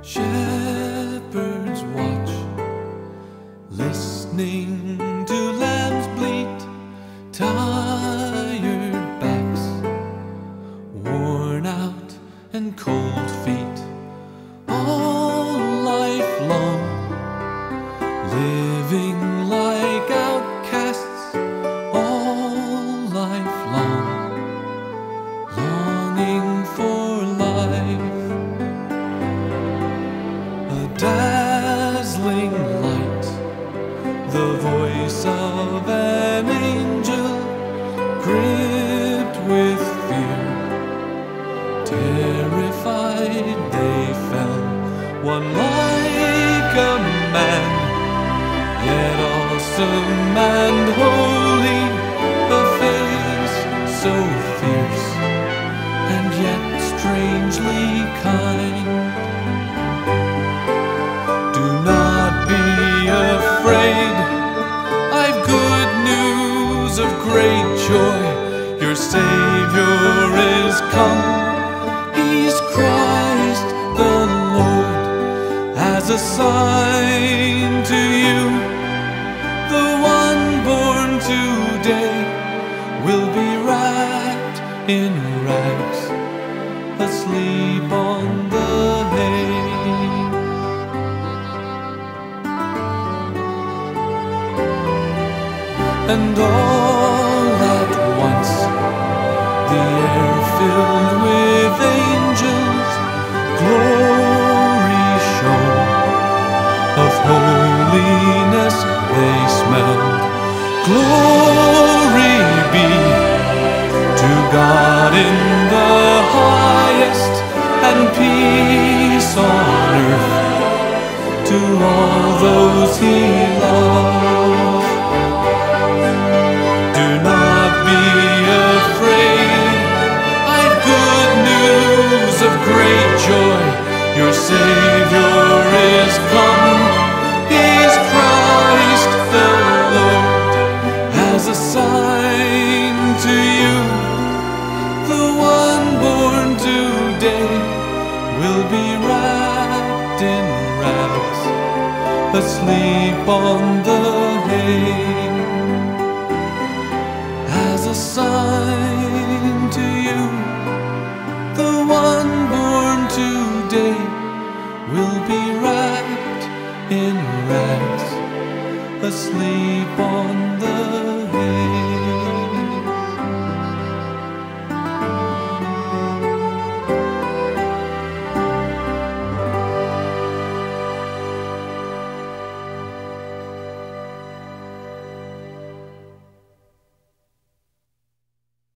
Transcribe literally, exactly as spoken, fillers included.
Shepherds watch, listening to lambs bleat, tired backs, worn out and cold feet, all life long, living like outcasts, all life long, longing for life. A dazzling light, the voice of an angel, gripped with fear. Terrified they fell, one like a man, yet awesome and holy, a face so fierce and yet strangely kind. Do not be afraid, I've good news of great joy. Your Savior is come, He's Christ the Lord. As a sign to you, the one born today will be wrapped in rags, asleep on the hay. And all at once the air filled with angels, glory shone, of holiness they smelled. Glory be to God in the highest, and peace on earth to all those He loves. Do not be afraid, I've good news of great joy. Your Savior is come, He's Christ the Lord. As a sign to you, the one born today will be wrapped in rags, asleep on the hay. As a sign to you, the one born today will be wrapped in rags, asleep on the